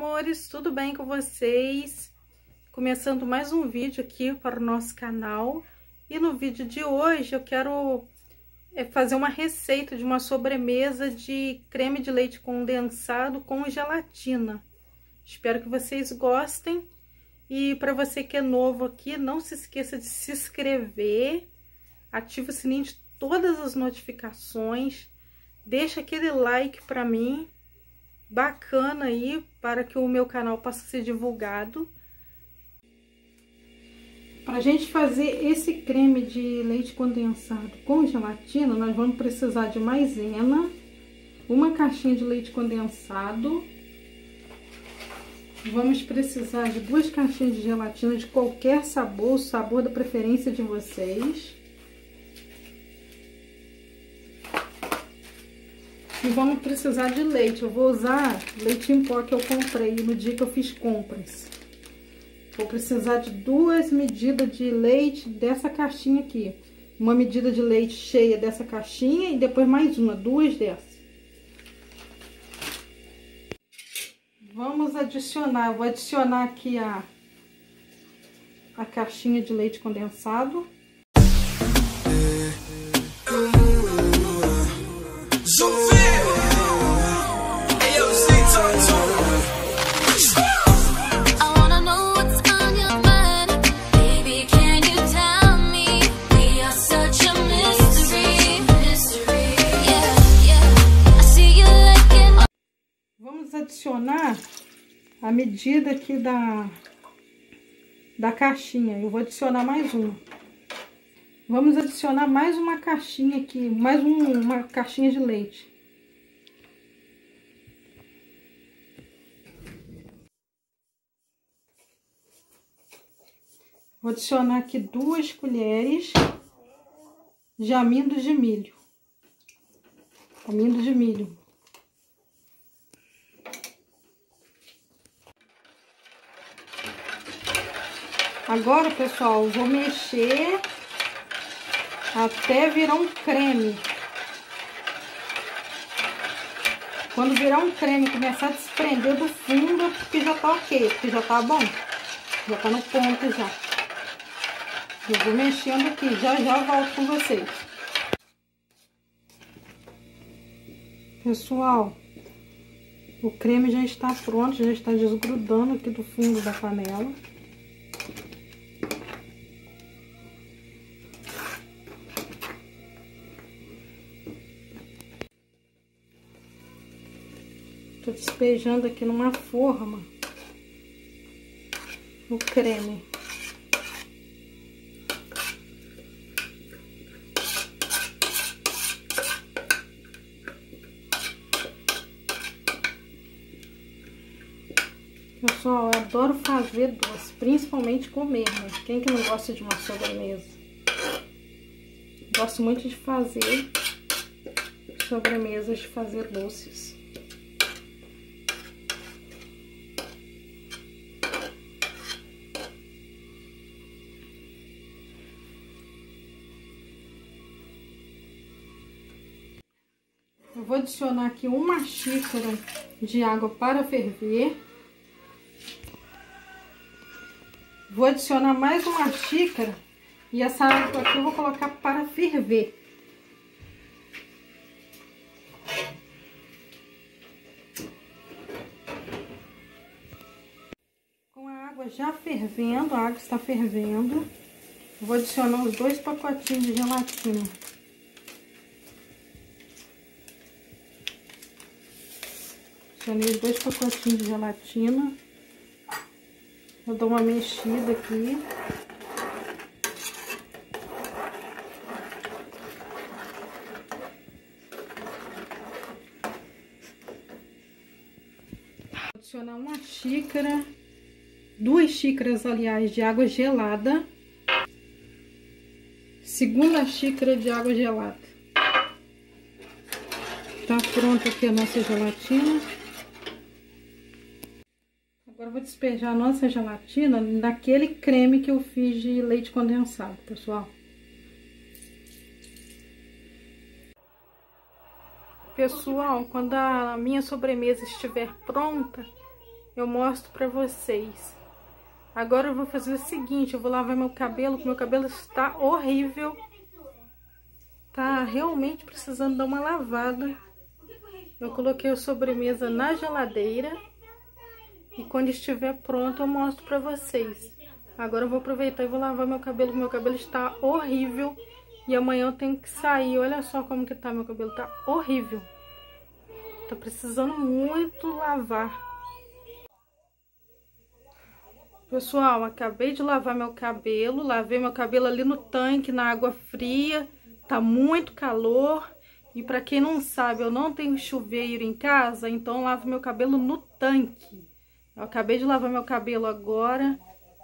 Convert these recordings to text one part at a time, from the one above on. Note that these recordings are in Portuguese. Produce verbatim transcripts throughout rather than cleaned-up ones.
amores, tudo bem com vocês? Começando mais um vídeo aqui para o nosso canal. E no vídeo de hoje eu quero fazer uma receita de uma sobremesa de creme de leite condensado com gelatina. Espero que vocês gostem. E para você que é novo aqui, não se esqueça de se inscrever, ativa o sininho de todas as notificações, deixa aquele like para mim, bacana aí, para que o meu canal possa ser divulgado. Para a gente fazer esse creme de leite condensado com gelatina, nós vamos precisar de maisena, uma caixinha de leite condensado, vamos precisar de duas caixinhas de gelatina de qualquer sabor, o sabor da preferência de vocês. E vamos precisar de leite. Eu vou usar leite em pó que eu comprei no dia que eu fiz compras. Vou precisar de duas medidas de leite dessa caixinha aqui. Uma medida de leite cheia dessa caixinha e depois mais uma, duas dessas. Vamos adicionar, vou adicionar aqui a, a caixinha de leite condensado. Vamos adicionar a medida aqui da, da caixinha. Eu vou adicionar mais uma. Vamos adicionar mais uma caixinha aqui, mais um, uma caixinha de leite. Vou adicionar aqui duas colheres de amido de milho. Amido de milho. Agora, pessoal, vou mexer até virar um creme. Quando virar um creme, começar a desprender do fundo, porque já tá ok, porque já tá bom. Já tá no ponto já. Eu vou mexendo aqui, já já volto com vocês. Pessoal, o creme já está pronto, já está desgrudando aqui do fundo da panela. Tô despejando aqui numa forma o creme. Pessoal, eu adoro fazer doce, principalmente comer, né? Quem que não gosta de uma sobremesa? Gosto muito de fazer sobremesas, de fazer doces. Eu vou adicionar aqui uma xícara de água para ferver. Vou adicionar mais uma xícara e essa água aqui eu vou colocar para ferver. Com a água já fervendo, a água está fervendo, vou adicionar os dois pacotinhos de gelatina. Adicionei os dois pacotinhos de gelatina. Eu dou uma mexida aqui. Vou adicionar uma xícara, duas xícaras, aliás, de água gelada. Segunda xícara de água gelada. Tá pronta aqui a nossa gelatina. Agora eu vou despejar a nossa gelatina naquele creme que eu fiz de leite condensado, pessoal. Pessoal, quando a minha sobremesa estiver pronta, eu mostro pra vocês. Agora eu vou fazer o seguinte, eu vou lavar meu cabelo, porque meu cabelo está horrível. Tá realmente precisando dar uma lavada. Eu coloquei a sobremesa na geladeira. E quando estiver pronto eu mostro pra vocês. Agora eu vou aproveitar e vou lavar meu cabelo. Meu cabelo está horrível. E amanhã eu tenho que sair. Olha só como que tá. Meu cabelo tá horrível. Tá precisando muito lavar. Pessoal, acabei de lavar meu cabelo. Lavei meu cabelo ali no tanque, na água fria. Tá muito calor. E pra quem não sabe, eu não tenho chuveiro em casa. Então eu lavo meu cabelo no tanque. Eu acabei de lavar meu cabelo agora.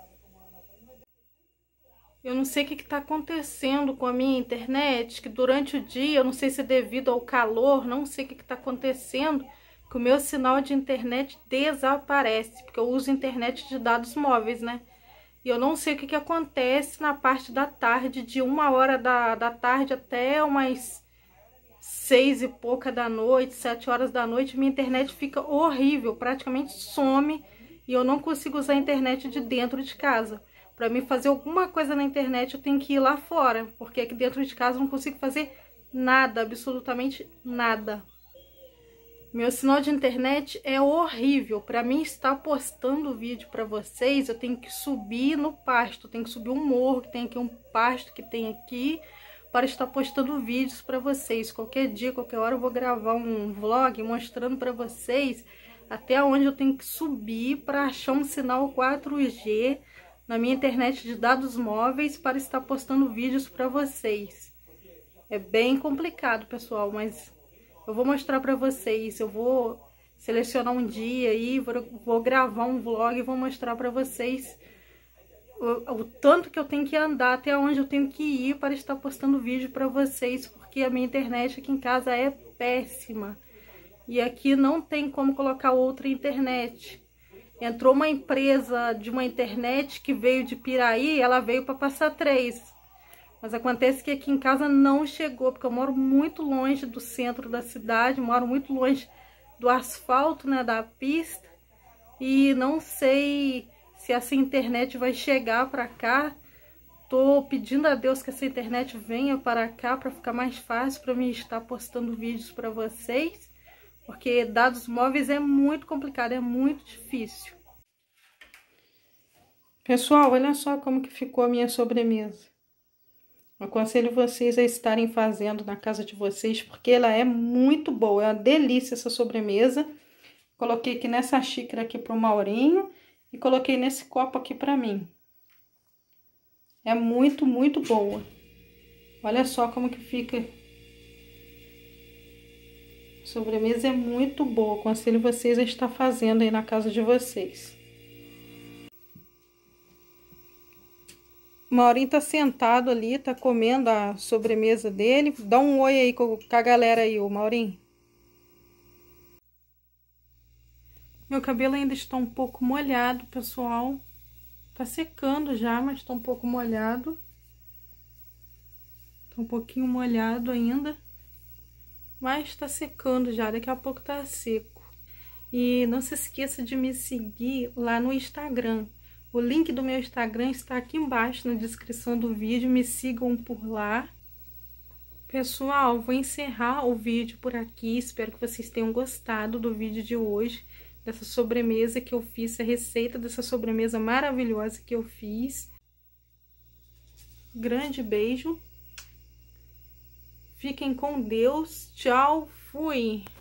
Eu não sei o que está acontecendo com a minha internet, que durante o dia, eu não sei se é devido ao calor, não sei o que está acontecendo, que o meu sinal de internet desaparece, porque eu uso internet de dados móveis, né? E eu não sei o que, que acontece na parte da tarde, de uma hora da, da tarde até umas seis e pouca da noite, sete horas da noite, minha internet fica horrível, praticamente some e eu não consigo usar a internet de dentro de casa. Para mim fazer alguma coisa na internet eu tenho que ir lá fora, porque aqui dentro de casa eu não consigo fazer nada, absolutamente nada. Meu sinal de internet é horrível. Para mim estar postando vídeo para vocês, eu tenho que subir no pasto, eu tenho que subir um morro, que tem aqui um pasto que tem aqui, para estar postando vídeos para vocês. Qualquer dia, qualquer hora eu vou gravar um vlog mostrando para vocês até onde eu tenho que subir para achar um sinal quatro G na minha internet de dados móveis para estar postando vídeos para vocês. É bem complicado, pessoal, mas eu vou mostrar para vocês. Eu vou selecionar um dia aí, vou, vou gravar um vlog e vou mostrar para vocês O, o tanto que eu tenho que andar, até onde eu tenho que ir para estar postando vídeo para vocês, porque a minha internet aqui em casa é péssima. E aqui não tem como colocar outra internet. Entrou uma empresa de uma internet que veio de Piraí, ela veio para passar três. Mas acontece que aqui em casa não chegou, porque eu moro muito longe do centro da cidade, moro muito longe do asfalto, né, da pista. E não sei se essa internet vai chegar para cá. Tô pedindo a Deus que essa internet venha para cá para ficar mais fácil para mim estar postando vídeos para vocês, porque dados móveis é muito complicado, é muito difícil. Pessoal, olha só como que ficou a minha sobremesa. Eu aconselho vocês a estarem fazendo na casa de vocês, porque ela é muito boa, é uma delícia essa sobremesa. Coloquei aqui nessa xícara aqui pro Maurinho e coloquei nesse copo aqui pra mim. É muito, muito boa. Olha só como que fica. A sobremesa é muito boa. Aconselho vocês a estar fazendo aí na casa de vocês. O Maurinho tá sentado ali, tá comendo a sobremesa dele. Dá um oi aí com a galera aí, o Maurinho. Meu cabelo ainda está um pouco molhado, pessoal. Tá secando já, mas tá um pouco molhado. Tá um pouquinho molhado ainda. Mas tá secando já, daqui a pouco tá seco. E não se esqueça de me seguir lá no Instagram. O link do meu Instagram está aqui embaixo na descrição do vídeo. Me sigam por lá. Pessoal, vou encerrar o vídeo por aqui. Espero que vocês tenham gostado do vídeo de hoje. Dessa sobremesa que eu fiz, a receita dessa sobremesa maravilhosa que eu fiz. Grande beijo. Fiquem com Deus. Tchau, fui!